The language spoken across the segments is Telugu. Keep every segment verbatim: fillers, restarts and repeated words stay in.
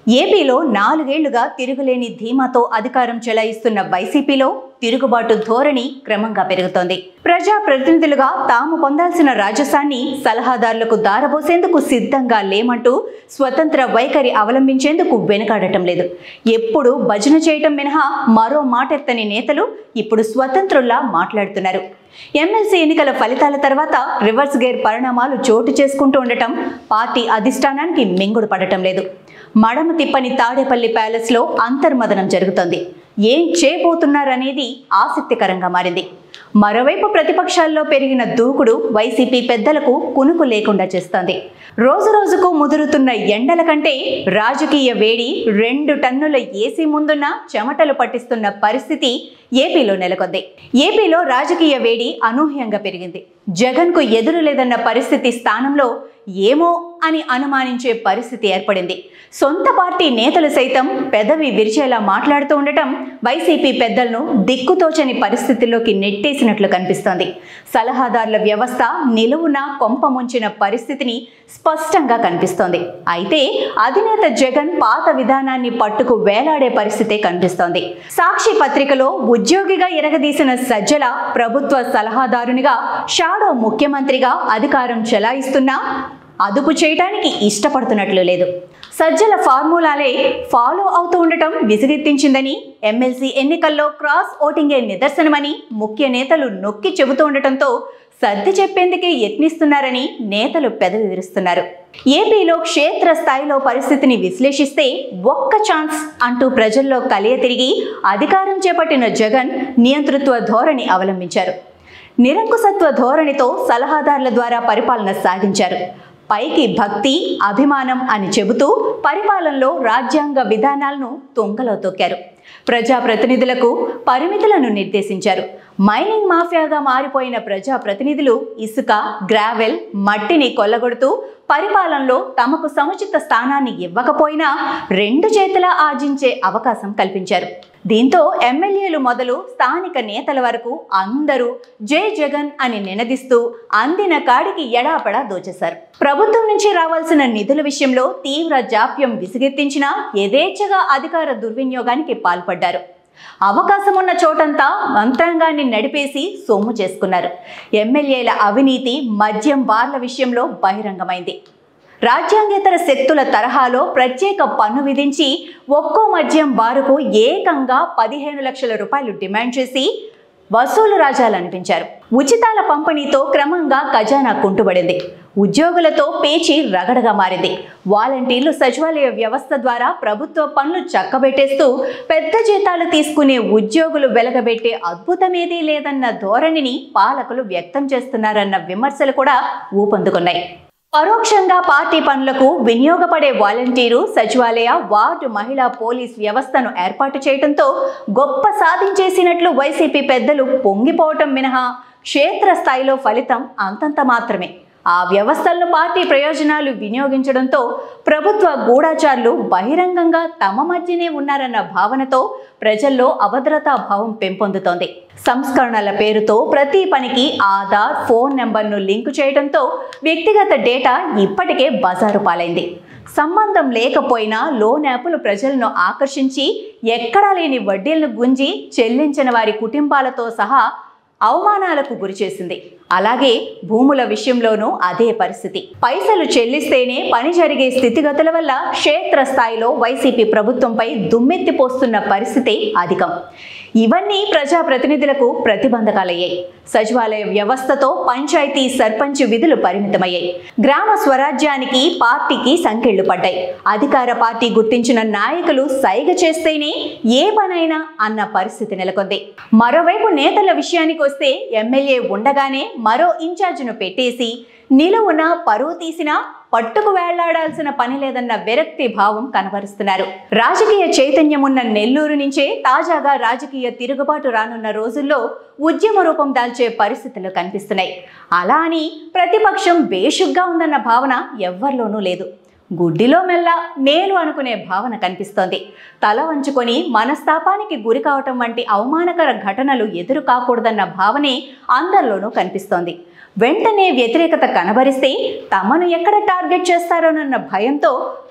ఏపీలో నాలుగేళ్లుగా తిరుగులేని ధీమాతో అధికారం చెలాయిస్తున్న వైసీపీలో తిరుగుబాటు ధోరణి క్రమంగా పెరుగుతోంది. ప్రజా ప్రతినిధులుగా తాము పొందాల్సిన రాజసాన్ని సలహాదారులకు దారబోసేందుకు సిద్ధంగా లేమంటూ స్వతంత్ర వైఖరి అవలంబించేందుకు వెనుకాడటం లేదు. ఎప్పుడు భజన చేయటం మినహా మరో మాటెత్తని నేతలు ఇప్పుడు స్వతంత్రుల్లా మాట్లాడుతున్నారు. ఎమ్మెల్సీ ఎన్నికల ఫలితాల తర్వాత రివర్స్ గేర్ పరిణామాలు చోటు చేసుకుంటూ ఉండటం పార్టీ అధిష్టానానికి మింగుడు పడటం లేదు. మడమ తిప్పని తాడేపల్లి ప్యాలెస్ లో అంతర్మదనం జరుగుతోంది. ఏం చేయబోతున్నారనేది ఆసక్తికరంగా మారింది. మరోవైపు ప్రతిపక్షాల్లో పెరిగిన దూకుడు వైసీపీ పెద్దలకు కునుకు లేకుండా చేస్తోంది. రోజు రోజుకు ముదురుతున్న ఎండల కంటే రాజకీయ వేడి రెండు టన్నుల ఏసీ ముందున్న చెమటలు పట్టిస్తున్న పరిస్థితి ఏపీలో నెలకొంది. ఏపీలో రాజకీయ వేడి అనూహ్యంగా పెరిగింది. జగన్ కు ఎదురు లేదన్న పరిస్థితి స్థానంలో ఏమో అని అనుమానించే పరిస్థితి ఏర్పడింది. సొంత పార్టీ నేతలు సైతం పెదవి విరిచేలా మాట్లాడుతూ ఉండటం వైసీపీ పెద్దలను దిక్కుతోచని పరిస్థితుల్లోకి నెట్టేసినట్లు కనిపిస్తోంది. సలహాదారుల వ్యవస్థ నిలువున కొంప ముంచిన పరిస్థితిని స్పష్టంగా కనిపిస్తోంది. అయితే అధినేత జగన్ పాత విధానాన్ని పట్టుకు వేలాడే పరిస్థితే కనిపిస్తోంది. సాక్షి పత్రికలో ఉద్యోగిగా ఎరగదీసిన సజ్జల ప్రభుత్వ సలహాదారునిగా షాడో ముఖ్యమంత్రిగా అధికారం చెలాయిస్తున్నా అదుపు చేయడానికి ఇష్టపడుతున్నట్లు లేదు. సజ్జల ఫార్ములాలే ఫాలో అవుతూ ఉండటం విసిగెత్తించిందని, ఎమ్మెల్సీ ఎన్నికల్లో క్రాస్ ఓటింగే నిదర్శనమని ముఖ్య నేతలు నొక్కి చెబుతూ ఉండటంతో సర్ది చెప్పేందుకే యత్నిస్తున్నారని నేతలు పెదవి విరుస్తున్నారు. ఏపీలో క్షేత్ర స్థాయిలో పరిస్థితిని విశ్లేషిస్తే ఒక్క ఛాన్స్ అంటూ ప్రజల్లో కలియ తిరిగి అధికారం చేపట్టిన జగన్ నియంతృత్వ ధోరణి అవలంబించారు. నిరంకుశత్వ ధోరణితో సలహాదారుల ద్వారా పరిపాలన సాగించారు. పైకి భక్తి, అభిమానం అని చెబుతూ పరిపాలనలో రాజ్యాంగ విధానాలను తొంగలో తొక్కారు. ప్రజాప్రతినిధులకు పరిమితులను నిర్దేశించారు. మైనింగ్ మాఫియాగా మారిపోయిన ప్రజాప్రతినిధులు ఇసుక, గ్రావెల్, మట్టిని కొల్లగొడుతూ పరిపాలనలో తమకు సముచిత స్థానాన్ని ఇవ్వకపోయినా రెండు చేతులా ఆర్జించే అవకాశం కల్పించారు. దీంతో ఎమ్మెల్యేలు మొదలు స్థానిక నేతల వరకు అందరూ జై జగన్ అని నినదిస్తూ అందిన కాడికి ఎడాపడా దోచేశారు. ప్రభుత్వం నుంచి రావాల్సిన నిధుల విషయంలో తీవ్ర జాప్యం విసిగెత్తించినా యథేచ్ఛగా అధికార దుర్వినియోగానికి పాల్పడ్డారు. అవకాశం ఉన్న చోటంతా మంత్రాంగాన్ని నడిపేసి సొమ్ము చేసుకున్నారు. ఎమ్మెల్యేల అవినీతి మద్యం బార్ల విషయంలో బహిరంగమైంది. రాజ్యాంగేతర శక్తుల తరహాలో ప్రత్యేక పన్ను విధించి ఒక్కో మద్యం బారుకు ఏకంగా పదిహేను లక్షల రూపాయలు డిమాండ్ చేసి వసూలు రాజాలు అనిపించారు. ఉచితాల పంపిణీతో క్రమంగా ఖజానా కుంటుబడింది. ఉద్యోగులతో పేచి రగడగా మారింది. వాలంటీర్లు సచివాలయ వ్యవస్థ ద్వారా ప్రభుత్వ పనులు చక్కబెట్టేస్తూ పెద్ద జీతాలు తీసుకునే ఉద్యోగులు వెలగబెట్టే అద్భుతమేదీ లేదన్న ధోరణిని పాలకులు వ్యక్తం చేస్తున్నారన్న విమర్శలు కూడా ఊపందుకున్నాయి. పరోక్షంగా పార్టీ పనులకు వినియోగపడే వాలంటీరు, సచివాలయ, వార్డు, మహిళా పోలీస్ వ్యవస్థను ఏర్పాటు చేయడంతో గొప్ప సాధించేసినట్లు వైసీపీ పెద్దలు పొంగిపోవటం మినహా క్షేత్రస్థాయిలో ఫలితం అంతంత మాత్రమే. ఆ వ్యవస్థలను పార్టీ ప్రయోజనాలు వినియోగించడంతో ప్రభుత్వ గూఢాచారులు బహిరంగంగా తమ మధ్యనే ఉన్నారన్న భావనతో ప్రజల్లో అభద్రతా భావం పెంపొందుతోంది. సంస్కరణల పేరుతో ప్రతి పనికి ఆధార్, ఫోన్ నెంబర్ను లింకు చేయడంతో వ్యక్తిగత డేటా ఇప్పటికే బజారు పాలైంది. సంబంధం లేకపోయినా లోన్ యాప్లు ప్రజలను ఆకర్షించి ఎక్కడా లేని వడ్డీలను గుంజి చెల్లించిన వారి కుటుంబాలతో సహా అవమానాలకు గురిచేసింది. అలాగే భూముల విషయంలోనూ అదే పరిస్థితి. పైసలు చెల్లిస్తేనే పని జరిగే స్థితిగతుల వల్ల క్షేత్రస్థాయిలో వైసీపీ ప్రభుత్వంపై దుమ్మెత్తిపోస్తున్న పరిస్థితి అధికం. ఇవన్నీ ప్రజాప్రతినిధులకు ప్రతిబంధకాలయ్యాయి. సచివాలయ వ్యవస్థతో పంచాయతీ, సర్పంచ్ విధులు పరిమితమయ్యాయి. గ్రామ స్వరాజ్యానికి పార్టీకి సంకెళ్లు పడ్డాయి. అధికార పార్టీ గుర్తించిన నాయకులు సైగ చేస్తేనే ఏ పనైనా అన్న పరిస్థితి నెలకొంది. మరోవైపు నేతల విషయానికి వస్తే ఎమ్మెల్యే ఉండగానే మరో ఇన్ఛార్జిను పెట్టేసి నిలువున పరువు తీసినా పట్టుకు వేళ్లాడాల్సిన పని లేదన్న విరక్తి భావం కనబరుస్తున్నారు. రాజకీయ చైతన్యం ఉన్న నెల్లూరు నుంచే తాజాగా రాజకీయ తిరుగుబాటు రానున్న రోజుల్లో ఉద్యమ రూపం దాల్చే పరిస్థితులు కనిపిస్తున్నాయి. అలా అని ప్రతిపక్షం బేషుగ్గా ఉందన్న భావన ఎవ్వరిలోనూ లేదు. గుడ్డిలో మెల్ల మేలు అనుకునే భావన కనిపిస్తోంది. తల వంచుకొని మనస్తాపానికి గురి కావటం వంటి అవమానకర ఘటనలు ఎదురు కాకూడదన్న భావనే అందరిలోనూ కనిపిస్తోంది. వెంటనే వ్యతిరేకత కనబరిస్తే తమను ఎక్కడ టార్గెట్ చేస్తారోనన్న భయంతో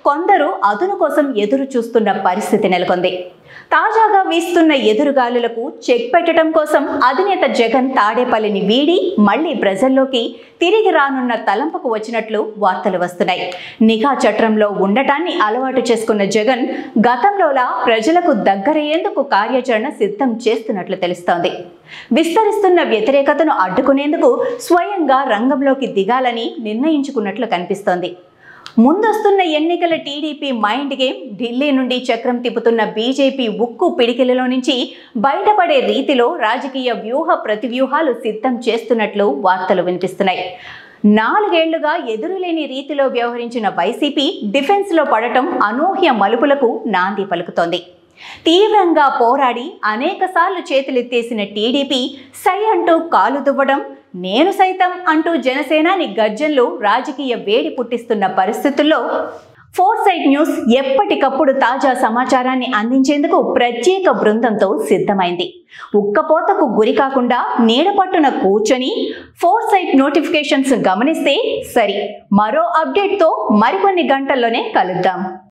కొందరు అదును కోసం ఎదురు చూస్తున్న పరిస్థితి నెలకొంది. తాజాగా వీస్తున్న ఎదురుగాలులకు చెక్ పెట్టడం కోసం అధినేత జగన్ తాడేపల్లిని వీడి మళ్లీ ప్రజల్లోకి తిరిగి రానున్న తలంపుకు వచ్చినట్లు వార్తలు వస్తున్నాయి. నిఘా చట్రంలో ఉండటాన్ని అలవాటు చేసుకున్న జగన్ గతంలోలా ప్రజలకు దగ్గరయ్యేందుకు కార్యాచరణ సిద్ధం చేస్తున్నట్లు తెలుస్తోంది. విస్తరిస్తున్న వ్యతిరేకతను అడ్డుకునేందుకు స్వయంగా రంగంలోకి దిగాలని నిర్ణయించుకున్నట్లు కనిపిస్తోంది. ముందొస్తున్న ఎన్నికల టీడీపీ మైండ్ గేమ్, ఢిల్లీ నుండి చక్రం తిప్పుతున్న బీజేపీ ఉక్కు పిడికిలలో నుంచి బయటపడే రీతిలో రాజకీయ వ్యూహ ప్రతివ్యూహాలు సిద్ధం చేస్తున్నట్లు వార్తలు వినిపిస్తున్నాయి. నాలుగేళ్లుగా ఎదురులేని రీతిలో వ్యవహరించిన వైసీపీ డిఫెన్స్లో పడటం అనూహ్య మలుపులకు నాంది పలుకుతోంది. తీవ్రంగా పోరాడి అనేకసార్లు చేతులెత్తేసిన టీడీపీ సై అంటూ కాలు దువ్వడం, నేను సైతం అంటూ జనసేనాని గర్జనలు రాజకీయ వేడి పుట్టిస్తున్న పరిస్థితుల్లో ఫోర్సైట్ న్యూస్ ఎప్పటికప్పుడు తాజా సమాచారాన్ని అందించేందుకు ప్రత్యేక బృందంతో సిద్ధమైంది. ఉక్కపోతకు గురి కాకుండా నీడపట్టున కూర్చొని ఫోర్సైట్ నోటిఫికేషన్స్ గమనిస్తే సరి. మరో అప్డేట్తో మరికొన్ని గంటల్లోనే కలుద్దాం.